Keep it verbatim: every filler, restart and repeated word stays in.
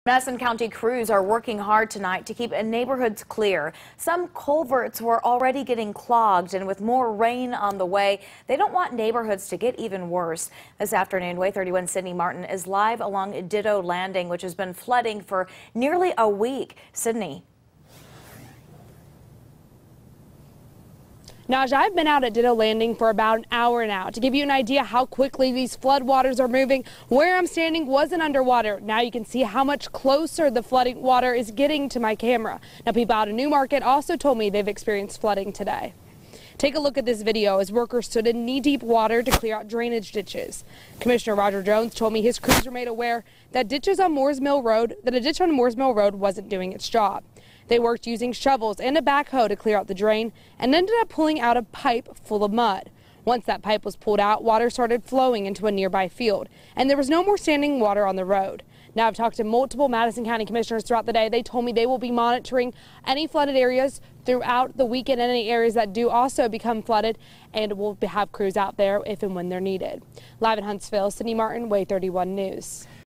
Madison County crews are working hard tonight to keep neighborhoods clear. Some culverts were already getting clogged, and with more rain on the way, they don't want neighborhoods to get even worse. This afternoon, Way thirty-one Sydney Martin is live along Ditto Landing, which has been flooding for nearly a week. Sydney. Naja, I've been out at Ditto Landing for about an hour now. To give you an idea how quickly these floodwaters are moving, where I'm standing wasn't underwater. Now you can see how much closer the flooding water is getting to my camera. Now, people out of Newmarket also told me they've experienced flooding today. Take a look at this video as workers stood in knee-deep water to clear out drainage ditches. Commissioner Roger Jones told me his crews were made aware that ditches on Moores Mill Road, that a ditch on Moores Mill Road wasn't doing its job. They worked using shovels and a backhoe to clear out the drain and ended up pulling out a pipe full of mud. Once that pipe was pulled out, water started flowing into a nearby field, and there was no more standing water on the road. Now, I've talked to multiple Madison County commissioners throughout the day. They told me they will be monitoring any flooded areas throughout the weekend and any areas that do also become flooded, and we'll have crews out there if and when they're needed. Live in Huntsville, Sydney Martin, Way thirty-one News.